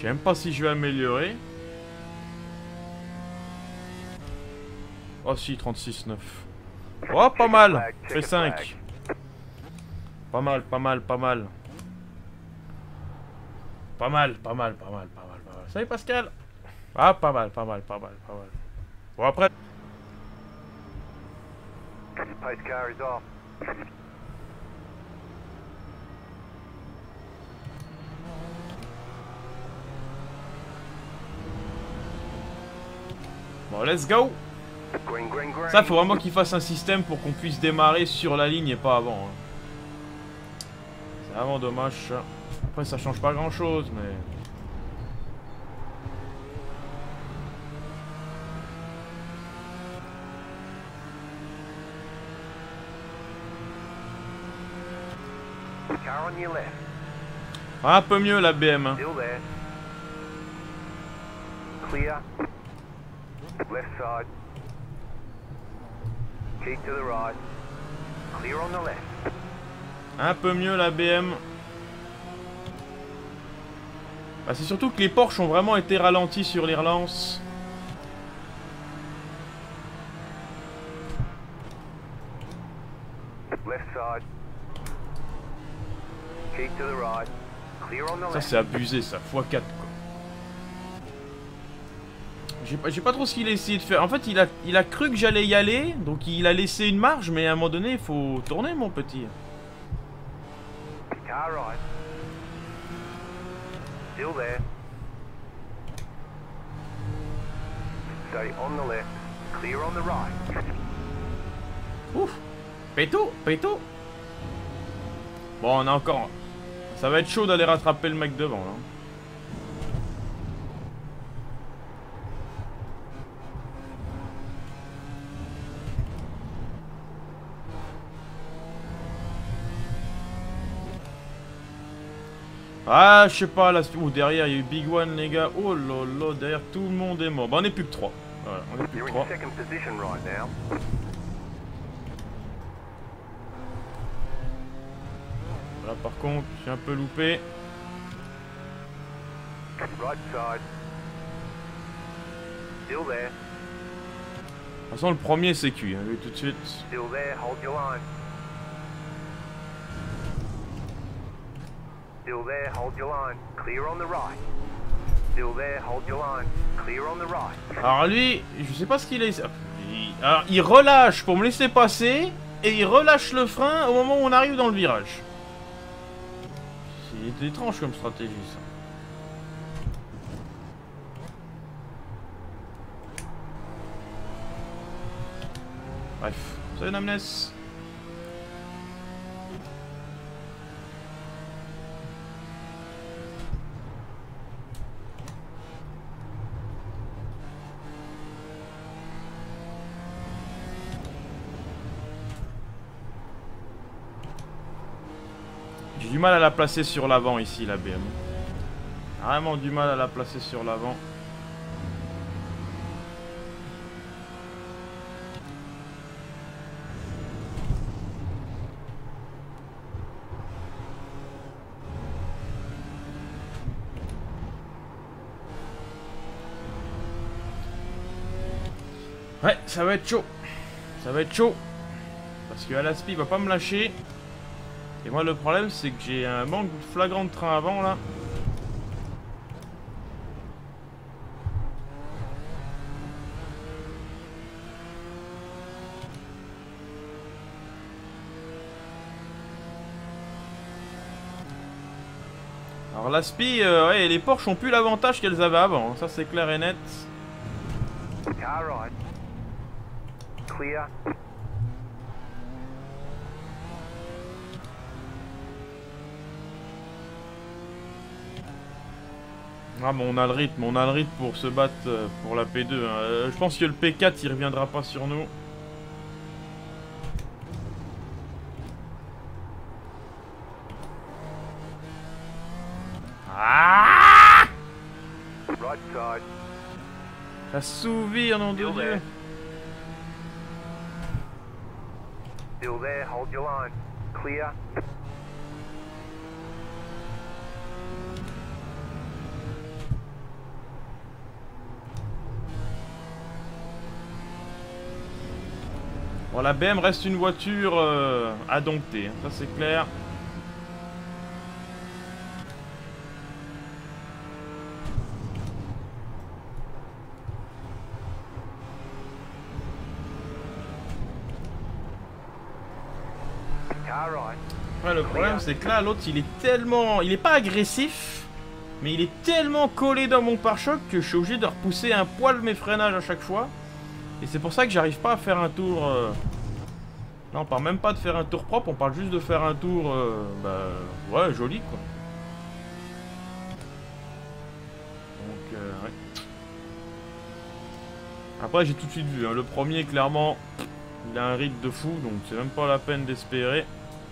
sais même pas si je vais améliorer. Oh si, 36,9. Oh, pas mal. Fait 5. Pas mal, pas mal, pas mal. Pas mal, pas mal, pas mal, pas mal, pas mal. Salut Pascal. Ah, pas mal, pas mal, pas mal, pas mal. Bon, après... Bon, let's go. Ça, faut vraiment qu'il fasse un système pour qu'on puisse démarrer sur la ligne et pas avant. Hein. C'est vraiment dommage ça. Après, ça change pas grand chose, mais... Un peu mieux la BM. Hein. Un peu mieux la BM. Bah, c'est surtout que les Porsche ont vraiment été ralentis sur les relances. Ça c'est abusé ça, x4 quoi. J'ai pas trop ce qu'il a essayé de faire. En fait il a cru que j'allais y aller, donc il a laissé une marge, mais à un moment donné il faut tourner mon petit. Ouf. Péto, péto. Bon on a encore... Ça va être chaud d'aller rattraper le mec devant là. Ah, je sais pas, là, oh, derrière, il y a eu Big One, les gars. Oh là là, derrière, tout le monde est mort. Bah, on est plus que 3. Voilà, on est plus que 3. Là, par contre, j'ai un peu loupé. De toute façon, le premier, c'est cuit, hein, lui, tout de suite. Alors lui, je sais pas ce qu'il est. Alors il relâche pour me laisser passer et il relâche le frein au moment où on arrive dans le virage. C'est étrange comme stratégie ça. Bref, salut Namnes. J'ai du mal à la placer sur l'avant ici, la BM. Vraiment du mal à la placer sur l'avant. Ouais, ça va être chaud. Ça va être chaud. Parce que Alaspi il va pas me lâcher. Et moi le problème c'est que j'ai un manque flagrant de train avant là. Alors l'Aspi, ouais, les Porsche ont plus l'avantage qu'elles avaient avant, ça c'est clair et net. Clear. Ah bon, on a le rythme pour se battre pour la P2. Hein. Je pense que le P4 il reviendra pas sur nous. Ah! Ça s'ouvre, nom de Dieu. Still there, hold your line. Clear. Bon, la BM reste une voiture à dompter, hein, ça c'est clair. Ouais, le problème c'est que là, l'autre il est tellement... Il est pas agressif, mais il est tellement collé dans mon pare-choc que je suis obligé de repousser un poil mes freinages à chaque fois. Et c'est pour ça que j'arrive pas à faire un tour... Là on parle même pas de faire un tour propre, on parle juste de faire un tour... ouais, joli quoi. Donc, ouais. Après j'ai tout de suite vu, hein, le premier clairement, il a un rythme de fou, donc c'est même pas la peine d'espérer.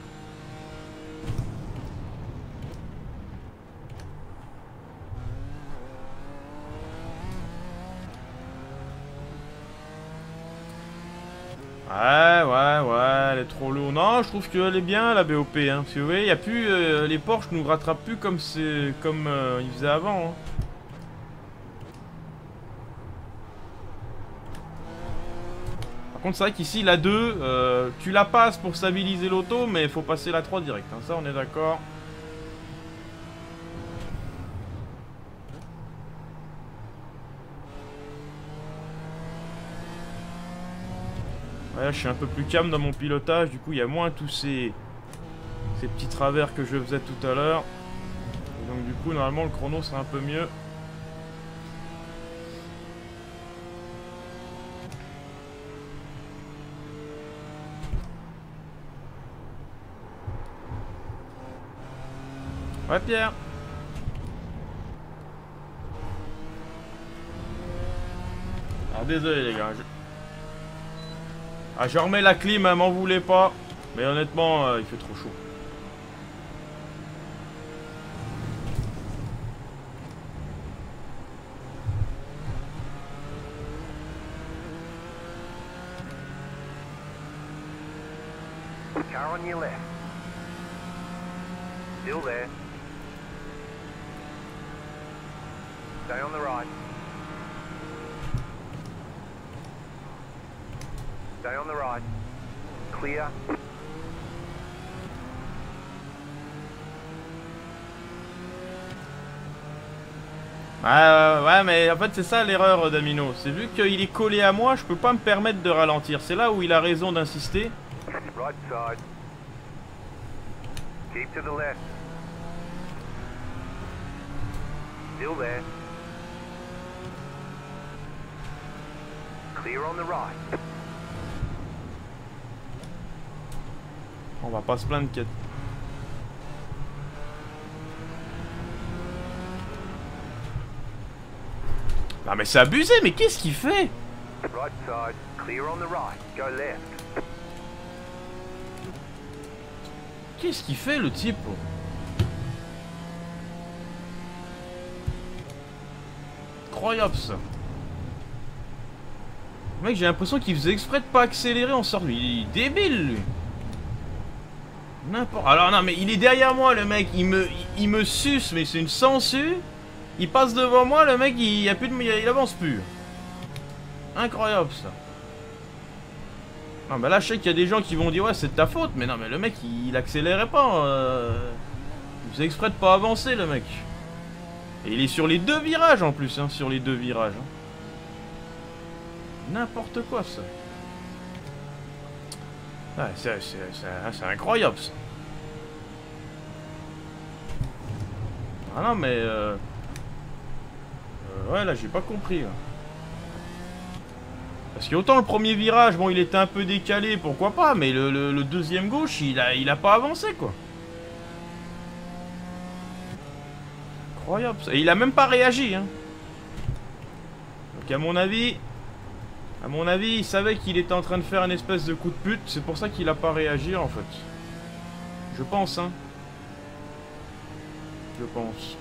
Ouais, elle est trop lourde. Non, je trouve qu'elle est bien la BOP, hein. Parce que vous voyez, y a plus, les Porsche nous rattrapent plus comme c'est comme ils faisaient avant. Hein. Par contre, c'est vrai qu'ici, la 2, tu la passes pour stabiliser l'auto, mais il faut passer la 3 direct. Hein. Ça, on est d'accord. Ouais, je suis un peu plus calme dans mon pilotage, du coup il y a moins tous ces petits travers que je faisais tout à l'heure. Donc du coup normalement le chrono sera un peu mieux. Ouais Pierre. Alors désolé les gars. Ah, je remets la clim, hein, m'en voulez pas. Mais honnêtement, il fait trop chaud. Car on your left. Still there. Stay on the right. Stay on the right. Clear. Ouais, mais en fait c'est ça l'erreur d'Amino. C'est vu qu'il est collé à moi, je peux pas me permettre de ralentir. C'est là où il a raison d'insister. Right side. Keep to the left. Still there. Clear on the right. On va pas se plaindre qu'il y a... Non mais c'est abusé, mais qu'est-ce qu'il fait? Right side. Clear on the right. Go left. Qu'est-ce qu'il fait le type? Incroyable ça. Mec, j'ai l'impression qu'il faisait exprès de pas accélérer en sortant. Il est débile lui. N'importe. Alors non mais il est derrière moi le mec, il me suce, mais c'est une sangsue. Il passe devant moi, le mec il avance plus. Incroyable ça. Non mais là je sais qu'il y a des gens qui vont dire ouais c'est de ta faute, mais non mais le mec il accélérait pas. Il faisait exprès de pas avancer le mec. Et il est sur les deux virages en plus, hein, sur les deux virages. Hein. N'importe quoi ça. Ah, c'est incroyable ça. Ah non mais ouais là j'ai pas compris. Là. Parce qu'autant le premier virage, bon il était un peu décalé, pourquoi pas, mais le deuxième gauche il a pas avancé quoi. Incroyable ça. Et il a même pas réagi hein. Donc à mon avis, il savait qu'il était en train de faire une espèce de coup de pute. C'est pour ça qu'il a pas réagi en fait. Je pense hein. Je pense.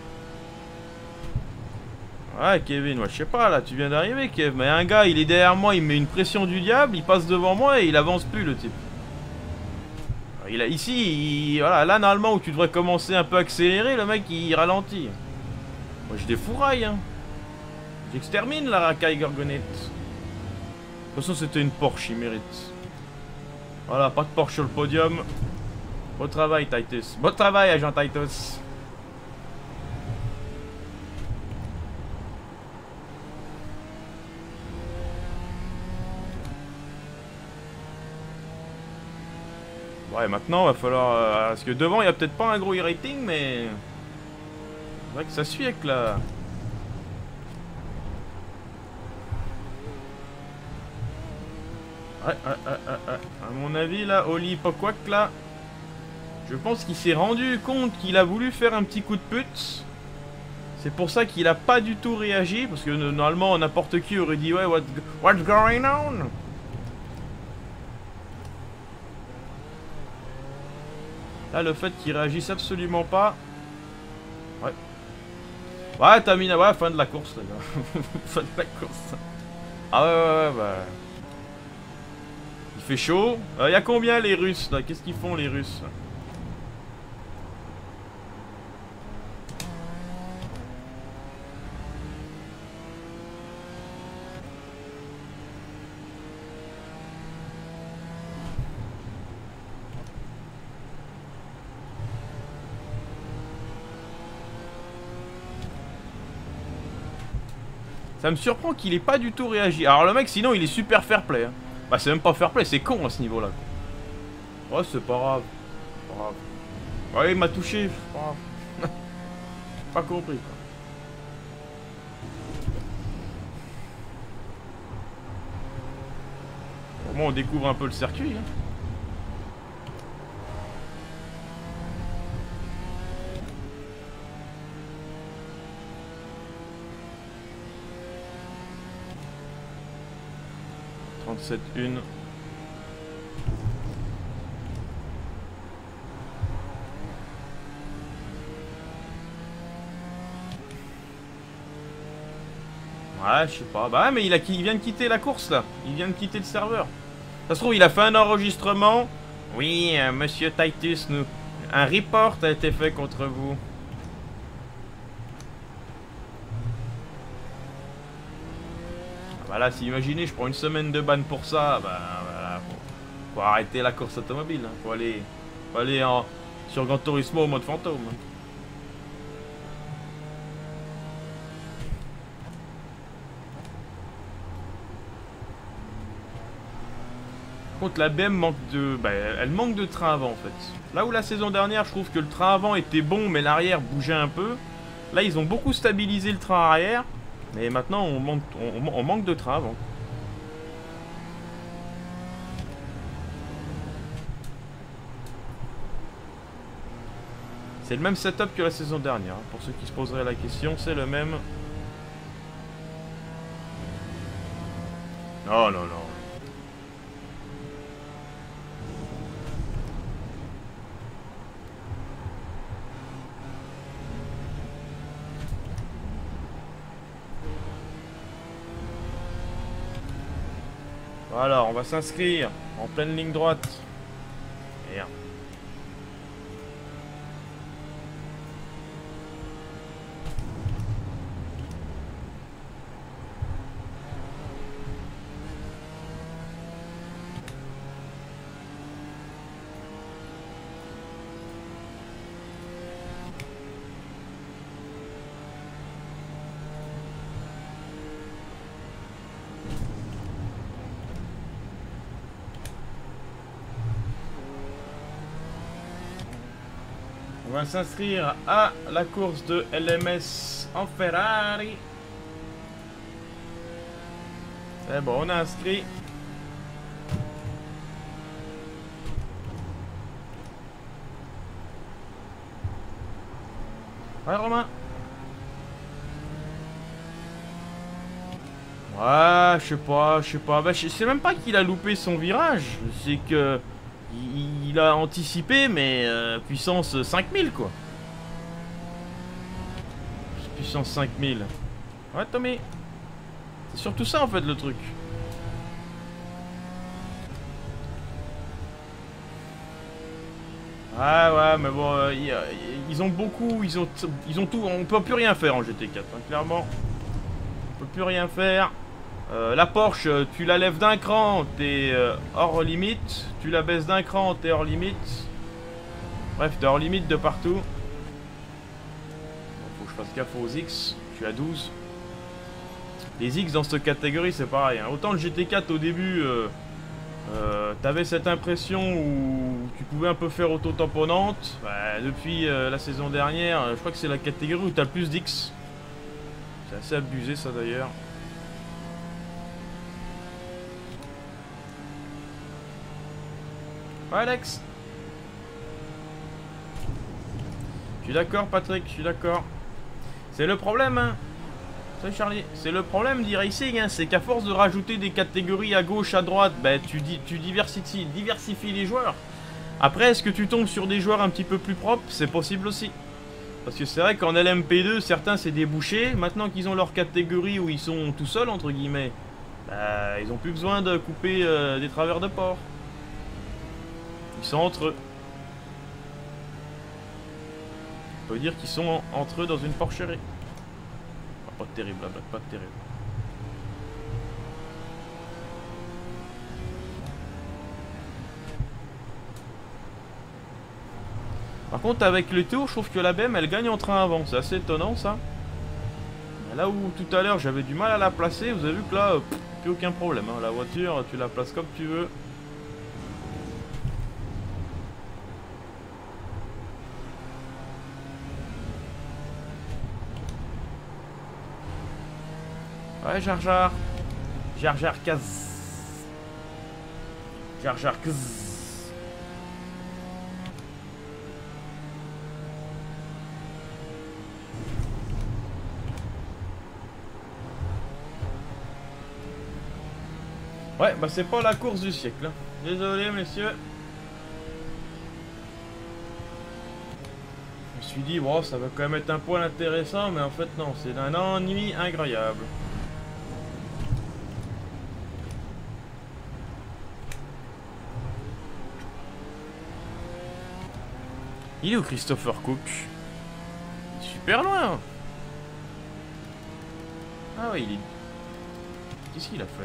Ouais Kevin, ouais, je sais pas là, tu viens d'arriver Kev. Mais un gars, il est derrière moi, il met une pression du diable, il passe devant moi et il avance plus le type. Il a, ici, voilà, là normalement où tu devrais commencer un peu à accélérer, le mec il ralentit. Moi je défouraille hein. J'extermine la racaille gorgonette. De toute façon c'était une Porsche, il mérite. Voilà, pas de Porsche sur le podium. Bon travail, Titus. Bon travail, agent Titus. Ouais, maintenant, va falloir... parce que devant, il n'y a peut-être pas un gros e-rating, mais... C'est vrai que ça suit avec la... Ouais. À mon avis, là, Oli Pokwak, là... Je pense qu'il s'est rendu compte qu'il a voulu faire un petit coup de pute. C'est pour ça qu'il a pas du tout réagi, parce que normalement, n'importe qui aurait dit « Ouais, what's going on ?» Là, le fait qu'il réagisse absolument pas... Ouais. Ouais, t'as mis... Ouais, fin de la course, les gars. Fin de la course. Ah ouais, bah... Il fait chaud. Y a combien, les Russes, là? Qu'est-ce qu'ils font, les Russes, là? Ça me surprend qu'il ait pas du tout réagi. Alors le mec, sinon, il est super fair play. Hein. Bah c'est même pas fair play, c'est con à ce niveau-là. Oh, c'est pas grave. Pas grave. Ouais, il m'a touché. C'est pas grave. Pas compris. Quoi. Au moins, on découvre un peu le circuit. Hein. Cette une. Ouais, je sais pas. Bah, mais il vient de quitter la course là. Il vient de quitter le serveur. Ça se trouve, il a fait un enregistrement. Oui, monsieur Titus, un report a été fait contre vous. Voilà, si imaginez, je prends une semaine de ban pour ça, bah voilà, faut arrêter la course automobile, hein. Faut aller sur Gran Turismo au mode fantôme. Hein. Par contre, la BM manque de... Bah, elle manque de train avant, en fait. Là où la saison dernière, je trouve que le train avant était bon, mais l'arrière bougeait un peu. Là, ils ont beaucoup stabilisé le train arrière. Mais maintenant, on manque de train avant. C'est le même setup que la saison dernière. Hein. Pour ceux qui se poseraient la question, c'est le même. Non, non, non. Voilà, on va s'inscrire en pleine ligne droite. Merde. On va s'inscrire à la course de LMS en Ferrari. C'est bon, on est inscrit. Ouais, Romain. Ouais, je sais pas. Bah, je sais même pas qu'il a loupé son virage. C'est que... Il a anticipé, mais puissance 5000 quoi. Puissance 5000. Ouais, Tommy. C'est surtout ça en fait le truc. Ouais, mais bon, ils ont beaucoup, ils ont tout. On peut plus rien faire en GT4, hein, clairement. On peut plus rien faire. La Porsche, tu la lèves d'un cran, t'es hors limite. Tu la baisses d'un cran, t'es hors limite. Bref, t'es hors limite de partout. Bon, faut que je fasse gaffe aux X. Je suis à 12. Les X dans cette catégorie, c'est pareil. Hein. Autant le GT4 au début, t'avais cette impression où tu pouvais un peu faire auto-tamponnante. Bah, depuis la saison dernière, je crois que c'est la catégorie où t'as le plus d'X. C'est assez abusé ça d'ailleurs. Ouais, Alex. Je suis d'accord, Patrick, je suis d'accord. C'est le problème, hein. Salut Charlie. C'est le problème d'e-racing, hein, c'est qu'à force de rajouter des catégories à gauche, à droite, bah, tu diversifies les joueurs. Après, est-ce que tu tombes sur des joueurs un petit peu plus propres? C'est possible aussi. Parce que c'est vrai qu'en LMP2, certains c'est des bouchers. Maintenant qu'ils ont leur catégorie où ils sont tout seuls, entre guillemets, bah, ils ont plus besoin de couper des travers de porc. Ils sont entre eux. On peut dire qu'ils sont entre eux dans une porcherie. Enfin, pas terrible, la blague, pas terrible. Par contre, avec le tour, je trouve que la BM elle gagne en train avant. C'est assez étonnant ça. Là où tout à l'heure j'avais du mal à la placer, vous avez vu que là, plus aucun problème. Hein. La voiture, tu la places comme tu veux. Ouais, Jar Jar. Jar Jar Kaz. Jar Jar Kaz. Ouais, bah c'est pas la course du siècle. Hein. Désolé, messieurs. Je me suis dit, bon, ça va quand même être un point intéressant, mais en fait, non, c'est d'un ennui incroyable. Il est où Christopher Cook? Super loin. Ah ouais, il est... Qu'est-ce qu'il a fait?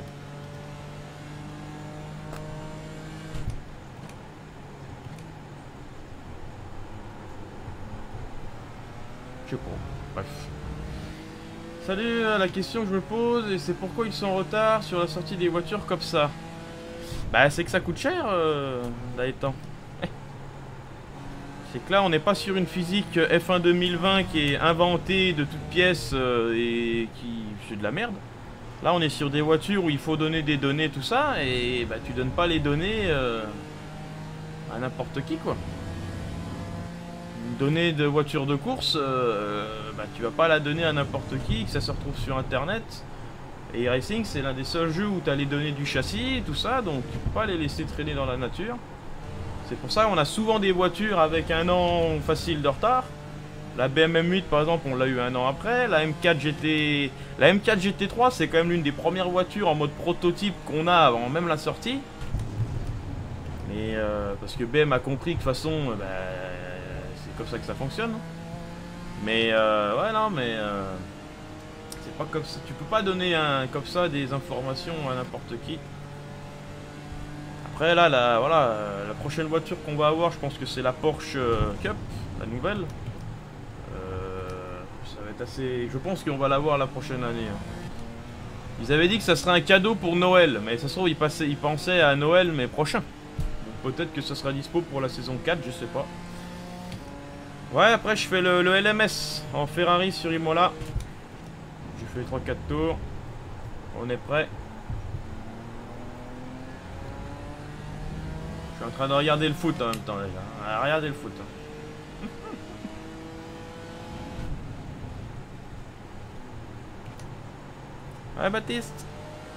Je sais pas. Bref. Salut, la question que je me pose, et c'est pourquoi ils sont en retard sur la sortie des voitures comme ça? Bah c'est que ça coûte cher, là étant. C'est que là on n'est pas sur une physique F1 2020 qui est inventée de toutes pièces et qui... c'est de la merde. Là on est sur des voitures où il faut donner des données, tout ça, et bah tu donnes pas les données à n'importe qui quoi. Une donnée de voiture de course, bah tu vas pas la donner à n'importe qui, que ça se retrouve sur internet. Et Racing c'est l'un des seuls jeux où tu as les données du châssis et tout ça, donc tu peux pas les laisser traîner dans la nature. C'est pour ça qu'on a souvent des voitures avec un an facile de retard. La BMW M8 par exemple on l'a eu un an après. La M4 GT3 c'est quand même l'une des premières voitures en mode prototype qu'on a avant même la sortie. Mais parce que BM a compris que de toute façon bah, c'est comme ça que ça fonctionne. Mais ouais non mais c'est pas comme ça. Tu peux pas donner comme ça des informations à n'importe qui. Après là, voilà, la prochaine voiture qu'on va avoir, je pense que c'est la Porsche Cup, la nouvelle. Ça va être assez... Je pense qu'on va l'avoir la prochaine année. Hein. Ils avaient dit que ça serait un cadeau pour Noël, mais ça se trouve ils pensaient à Noël mais prochain. Peut-être que ça sera dispo pour la saison 4, je sais pas. Ouais, après je fais le LMS en Ferrari sur Imola. J'ai fait 3-4 tours. On est prêt. Je suis en train de regarder le foot en même temps déjà. Regardez le foot. Ouais Baptiste.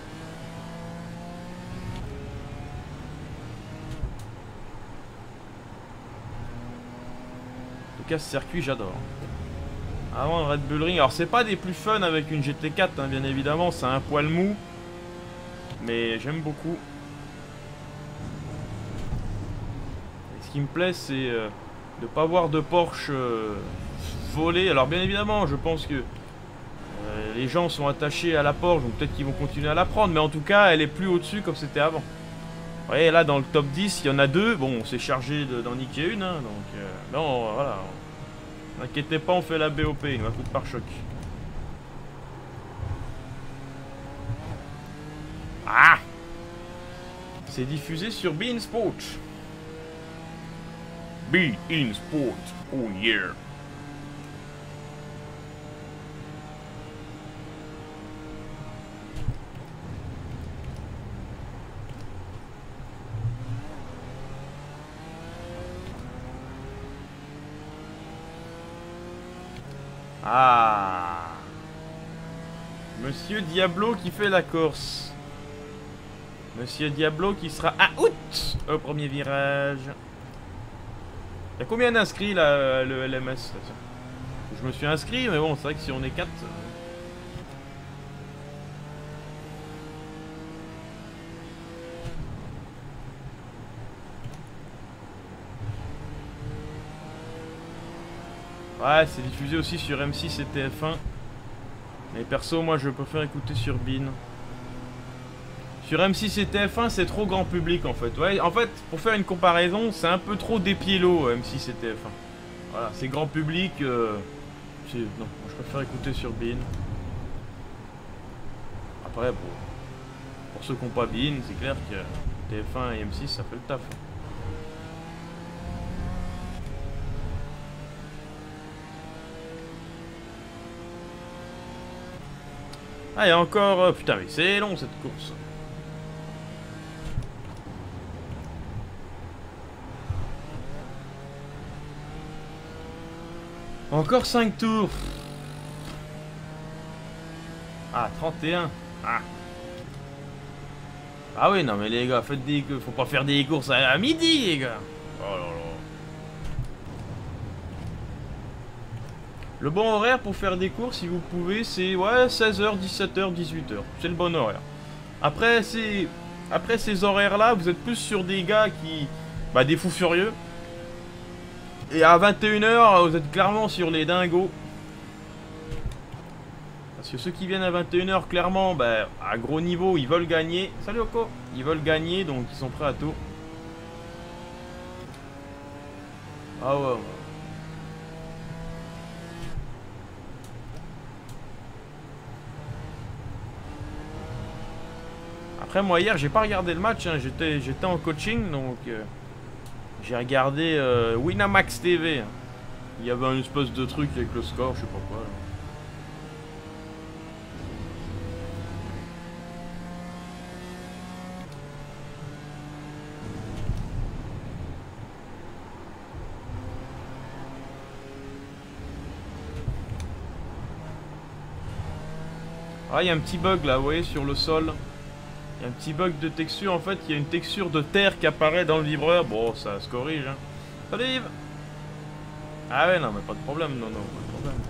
En tout cas ce circuit j'adore. Avant le Red Bull Ring. Alors c'est pas des plus fun avec une GT4 hein, bien évidemment. C'est un poil mou. Mais j'aime beaucoup. Ce qui me plaît c'est de pas voir de Porsche voler. Alors bien évidemment je pense que Les gens sont attachés à la Porsche, donc peut-être qu'ils vont continuer à la prendre. Mais en tout cas, elle est plus au-dessus comme c'était avant. Vous voyez, là, dans le top 10, il y en a deux. Bon, on s'est chargé d'en niquer une. Hein, donc, non, voilà. N'inquiétez pas, on fait la BOP, un coup de pare-choc. Ah! C'est diffusé sur beIN Sport. beIN Sport, oh yeah! Ah! Monsieur Diablo qui fait la course. Monsieur Diablo qui sera à août au premier virage. Il y a combien d'inscrits là, le LMS? Je me suis inscrit, mais bon, c'est vrai que si on est 4. Ouais, c'est diffusé aussi sur M6 et TF1. Mais perso, moi je préfère écouter sur beIN. Sur M6 et TF1, c'est trop grand public en fait. Ouais, en fait, pour faire une comparaison, c'est un peu trop dépiélo M6 et TF1. Voilà, c'est grand public. Non, moi, je préfère écouter sur beIN. Après, pour ceux qui n'ont pas beIN, c'est clair que TF1 et M6, ça fait le taf. Ah, il y a encore... putain, mais c'est long cette course. Encore 5 tours. Ah, 31. Ah. Ah oui, non mais les gars, faites des... faut pas faire des courses à midi, les gars. Oh là là. Le bon horaire pour faire des courses, si vous pouvez, c'est ouais, 16h, 17h, 18h. C'est le bon horaire. Après ces horaires-là, vous êtes plus sur des gars qui... bah, des fous furieux. Et à 21h, vous êtes clairement sur les dingos. Parce que ceux qui viennent à 21h, clairement, bah, à gros niveau, ils veulent gagner. Salut Oko! Ils veulent gagner, donc ils sont prêts à tout. Ah ouais, ouais. Après moi hier j'ai pas regardé le match, hein. J'étais en coaching donc j'ai regardé Winamax TV. Hein. Il y avait un espèce de truc avec le score, je sais pas quoi. Là. Ah, il y a un petit bug là, vous voyez, sur le sol. Il y a un petit bug de texture, en fait, il y a une texture de terre qui apparaît dans le vibreur. Bon, ça se corrige, hein. Salut Yves. Ah ouais, non, mais pas de problème, non, pas de problème.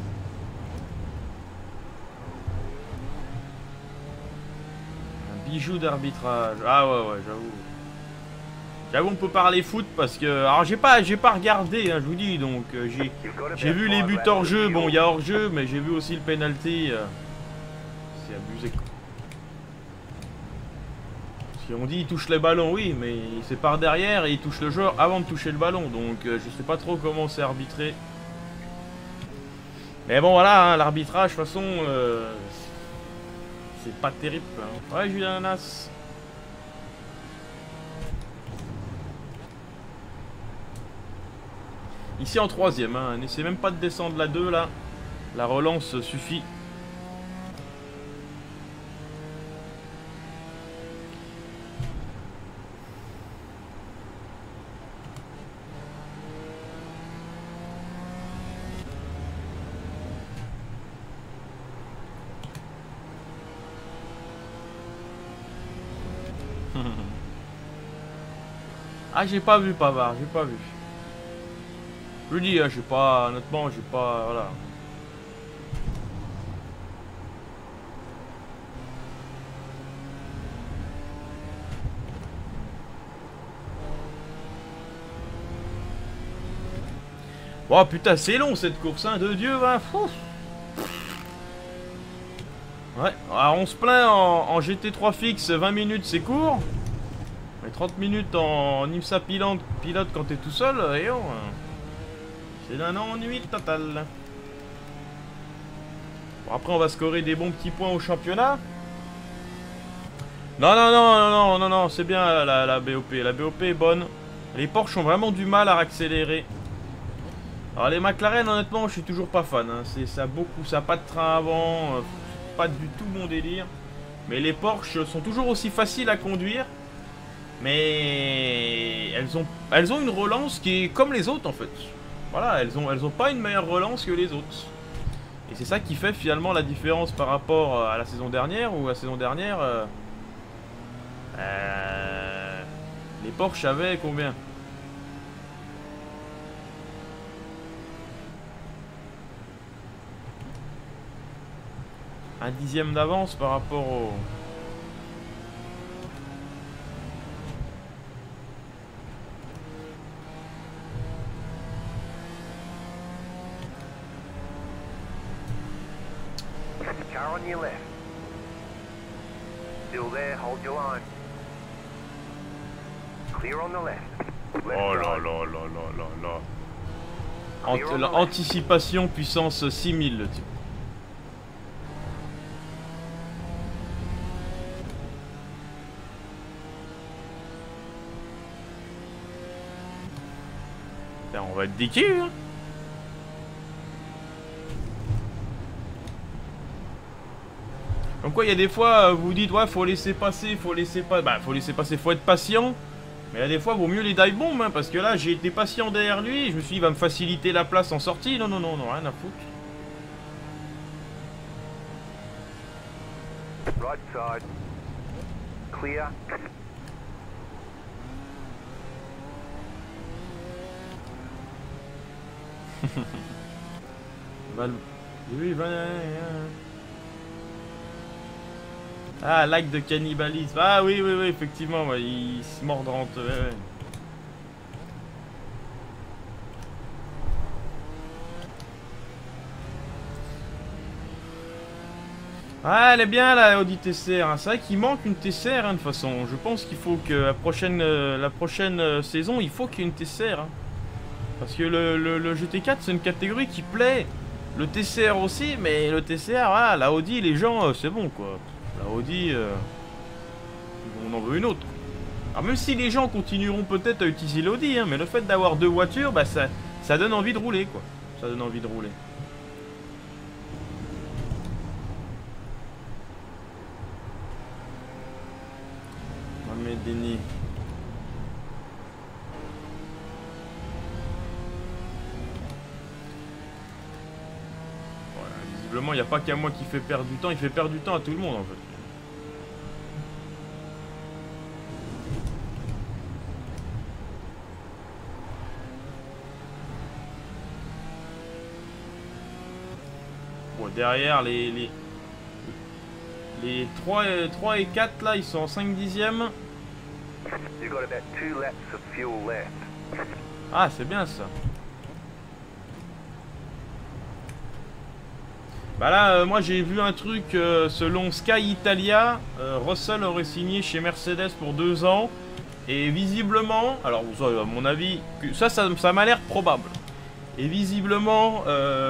Un bijou d'arbitrage. Ah ouais, j'avoue. J'avoue, on peut parler foot parce que... alors, j'ai pas regardé, hein, je vous dis, donc j'ai vu les buts hors jeu. Bon, il y a hors jeu, mais j'ai vu aussi le penalty. C'est abusé, quoi. On dit il touche les ballons, oui, mais c'est par derrière et il touche le joueur avant de toucher le ballon. Donc je sais pas trop comment c'est arbitré. Mais bon voilà, hein, l'arbitrage de toute façon c'est pas terrible. Hein. Ouais, Julien Ananas. Ici en troisième, hein. N'essaie même pas de descendre la 2 là. La relance suffit. Ah, j'ai pas vu Pavard, j'ai pas vu. Je le dis, hein, j'ai pas, honnêtement, j'ai pas, voilà. Oh putain, c'est long cette course, hein, de Dieu, hein. Fou. Ouais, alors on se plaint en GT3 fixe, 20 minutes c'est court. Mais 30 minutes en IMSA pilote quand t'es tout seul, et oh, c'est d'un ennui total. Bon, après on va scorer des bons petits points au championnat. Non, c'est bien la BOP. La BOP est bonne. Les Porsche ont vraiment du mal à accélérer. Alors les McLaren, honnêtement, je suis toujours pas fan. Hein. Ça a pas de train avant, pas du tout mon délire. Mais les Porsche sont toujours aussi faciles à conduire. Mais elles ont une relance qui est comme les autres en fait. Voilà, elles ont pas une meilleure relance que les autres. Et c'est ça qui fait finalement la différence par rapport à la saison dernière, où la saison dernière, les Porsche avaient combien? Un dixième d'avance par rapport au... Car on your left. Still there, hold your line. Clear on the left. Oh là là là là là là. Anticipation puissance 6000 le type. Putain, on va être déqué hein. Comme quoi il y a des fois vous dites ouais faut laisser passer, faut laisser passer, faut être patient. Mais il y a des fois vaut mieux les dive bombs hein, parce que là j'ai été patient derrière lui et je me suis dit il va me faciliter la place en sortie. Non, rien à foutre. Right side. Clear. Oui, ah, like de cannibalisme. Ah oui, effectivement, ouais, il se mordent entre eux. Ouais. Ah, elle est bien la Audi TCR. Hein. C'est vrai qu'il manque une TCR hein, de toute façon. Je pense qu'il faut que la prochaine saison, il faut qu'il y ait une TCR. Hein. Parce que le GT4, c'est une catégorie qui plaît. Le TCR aussi, mais le TCR, voilà, la Audi, les gens, c'est bon quoi. La Audi, on en veut une autre. Alors même si les gens continueront peut-être à utiliser l'Audi, hein, mais le fait d'avoir deux voitures, bah, ça donne envie de rouler quoi. Ça donne envie de rouler. Mohamed Deni. Visiblement, il n'y a pas qu'à moi qui fait perdre du temps, il fait perdre du temps à tout le monde en fait. Bon, derrière, les 3 et 4 là, ils sont en 5 dixièmes. Ah, c'est bien ça. Bah là, moi j'ai vu un truc, selon Sky Italia, Russell aurait signé chez Mercedes pour 2 ans. Et visiblement, alors à mon avis, ça m'a l'air probable. Et visiblement,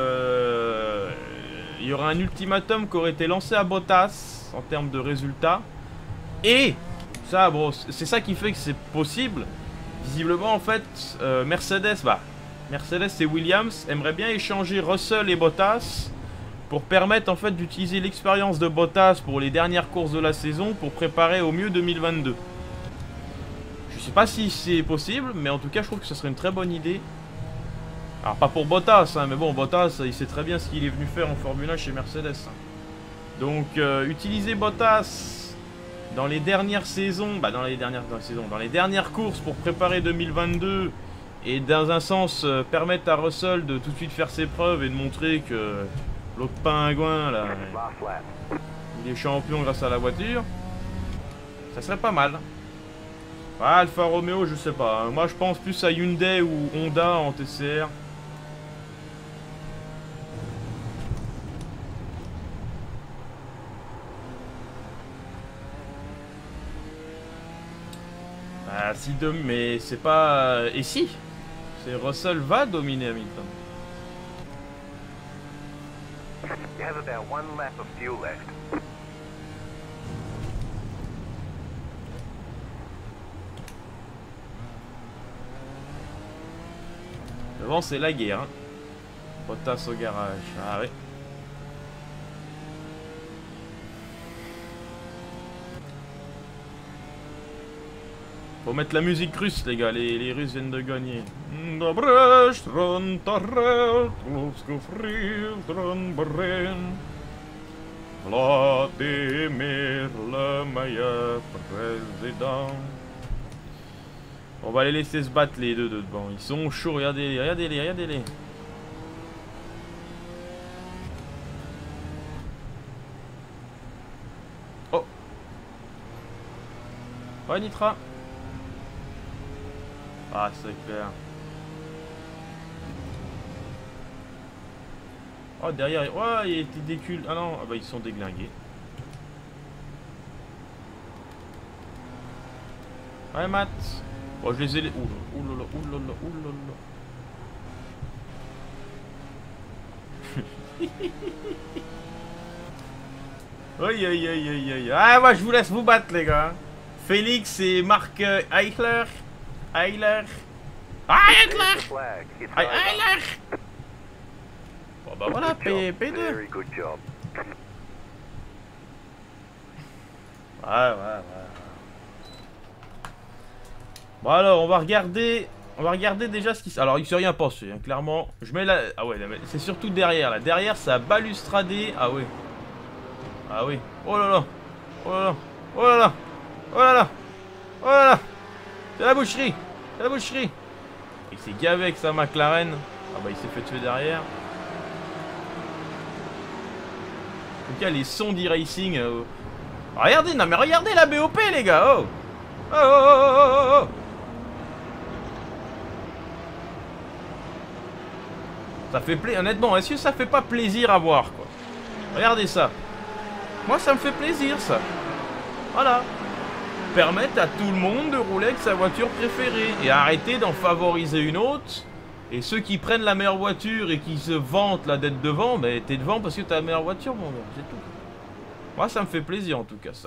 il y aura un ultimatum qui aurait été lancé à Bottas en termes de résultats. Et ça, bon, c'est ça qui fait que c'est possible. Visiblement, en fait, Mercedes et Williams aimeraient bien échanger Russell et Bottas pour permettre en fait d'utiliser l'expérience de Bottas pour les dernières courses de la saison pour préparer au mieux 2022. Je sais pas si c'est possible, mais en tout cas je trouve que ce serait une très bonne idée. Alors pas pour Bottas, hein, mais bon, Bottas il sait très bien ce qu'il est venu faire en Formule 1 chez Mercedes. Donc utiliser Bottas dans les dernières saisons, dans les dernières courses pour préparer 2022 et dans un sens permettre à Russell de tout de suite faire ses preuves et de montrer que l'autre pingouin là, il est champion grâce à la voiture. Ça serait pas mal. Ah, Alfa Romeo, je sais pas. Moi, je pense plus à Hyundai ou Honda en TCR. Si mais c'est pas... Et si c'est Russell va dominer Hamilton. You have about 1 lap of fuel left. Devant c'est la guerre. Hein. Bottas au garage. Ah oui. Faut mettre la musique russe les gars, les Russes viennent de gagner. Vladimir le meilleur président. On va les laisser se battre les deux devant. Ils sont chauds, regardez-les, regardez-les, regardez-les. Oh. Ouais Nitra. Ah c'est clair. Oh derrière, ouais il était décul. Ah non, ah bah ils sont déglingués. Ouais Matt. Oh je les ai... Oulala, oulala, oulala. Aïe aïe aïe aïe aïe. Ah moi je vous laisse vous battre les gars. Félix et Marc Eichler. Eichler. Eichler. Bon bah voilà, P2. Very good job. Ouais. Bon alors on va regarder déjà ce qui... Alors il s'est rien passé, hein, clairement. Je mets la... Ah ouais, c'est surtout derrière là. Derrière ça a balustradé. Ah ouais. Ah oui. Oh là là. Oh là là. Oh là là. Oh là là. Oh là là. C'est la boucherie. C'est la boucherie. Il s'est gavé avec sa McLaren. Ah bah il s'est fait tuer derrière. En tout cas les sons d'e-racing. Regardez, non mais regardez la BOP les gars. Oh. Oh oh oh oh oh oh. Ça fait plaisir, honnêtement, est-ce que ça fait pas plaisir à voir quoi? Regardez ça. Moi ça me fait plaisir ça. Voilà. Permettre à tout le monde de rouler avec sa voiture préférée. Et arrêter d'en favoriser une autre. Et ceux qui prennent la meilleure voiture et qui se vantent là d'être devant, ben t'es devant parce que t'as la meilleure voiture mon gars, c'est tout. Moi ça me fait plaisir en tout cas ça.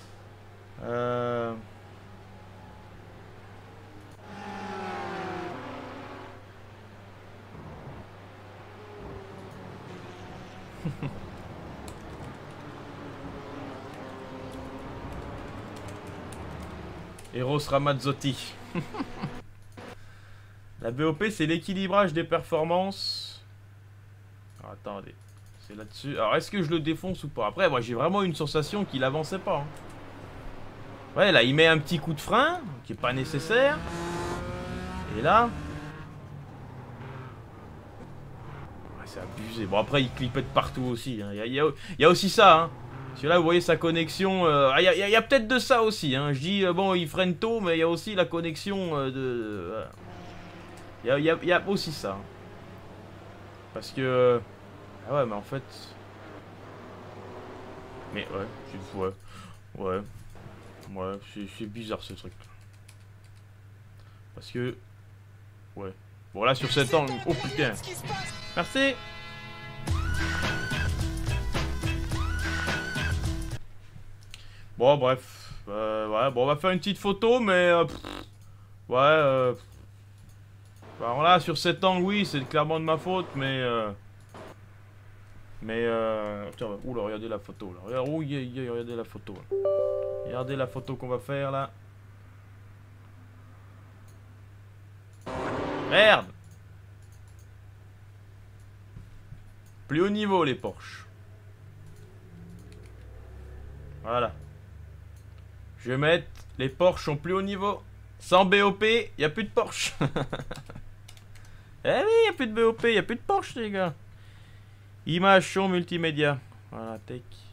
Eros Ramazzotti. La BOP c'est l'équilibrage des performances. Alors, attendez, c'est là-dessus. Alors est-ce que je le défonce ou pas? Après moi j'ai vraiment une sensation qu'il avançait pas. Hein. Ouais là il met un petit coup de frein qui est pas nécessaire. Et là... C'est abusé. Bon après il clipette partout aussi. Hein. Il y a aussi ça. Hein. Parce que là vous voyez sa connexion. Il y a peut-être de ça aussi. Hein. Je dis bon il freine tôt mais il y a aussi la connexion de... Il y a aussi ça. Hein. Parce que... Ah ouais mais en fait... Mais ouais. Ouais c'est bizarre ce truc. Parce que... Ouais. Bon là sur cet angle... Oh putain. Merci. Bon bref. Ouais bon on va faire une petite photo mais... ouais alors là sur cet angle oui c'est clairement de ma faute mais... Tiens, oula regardez la photo là. Regardez la photo. Là. Regardez la photo qu'on va faire là. Merde. Plus haut niveau les Porsche. Voilà. Je vais mettre les Porsche en plus haut niveau. Sans BOP, il n'y a plus de Porsche. Eh oui, il n'y a plus de BOP, il n'y a plus de Porsche les gars. Image, son, multimédia. Voilà, tech.